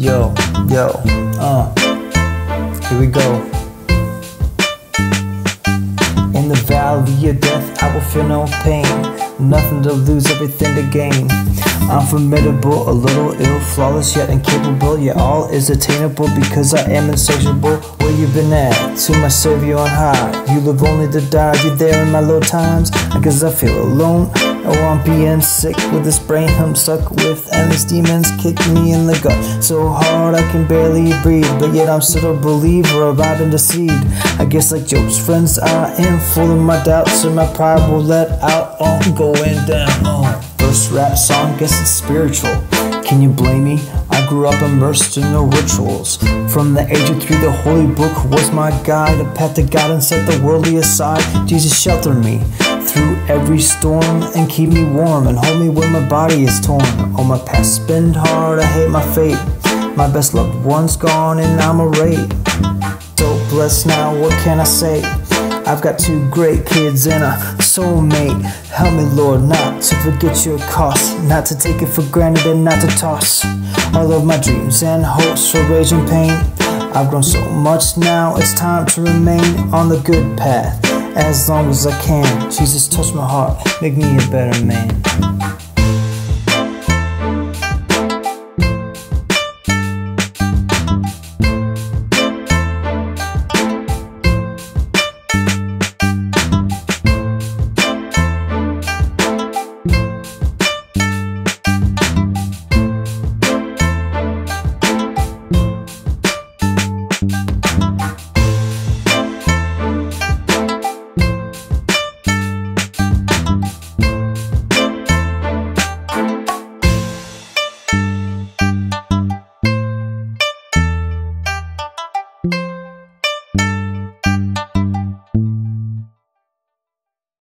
Yo, here we go. In the valley of death, I will feel no pain. Nothing to lose, everything to gain. I'm formidable, a little ill, flawless yet incapable. Yet all is attainable because I am insatiable. Where you been at? To my Savior on high. You live only to die, you there in my low times. I guess I feel alone. Oh, I'm being sick with this brain I'm stuck with, and these demons kick me in the gut so hard I can barely breathe. But yet I'm still a believer, I've been deceived. I guess like Job's friends, I am full of my doubts, and my pride will let out. I'm going down. First rap song, guess it's spiritual. Can you blame me? I grew up immersed in the rituals. From the age of 3, the holy book was my guide, a path to God and set the worldly aside. Jesus shelter me through every storm and keep me warm and hold me when my body is torn. Oh, my past been hard, I hate my fate. My best loved one's gone and I'm a rate. So blessed now, what can I say? I've got 2 great kids and a soulmate. Help me, Lord, not to forget your cost, not to take it for granted and not to toss all of my dreams and hopes for rage and pain. I've grown so much now, it's time to remain on the good path as long as I can. Jesus, touch my heart, make me a better man.